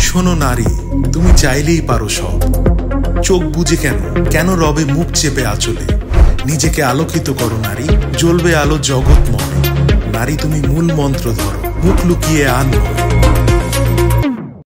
শোনো নারী, তুমি চাইলেই পারো সব। চোখ বুজে কেন, কেন রবে মুখ চেপে আঁচলে? নিজেকে আলোকিত করো নারী, জ্বলবে আলো জগৎময়। নারী তুমি মূল মন্ত্র ধরো, মুখ লুকিয়ে আর নয়।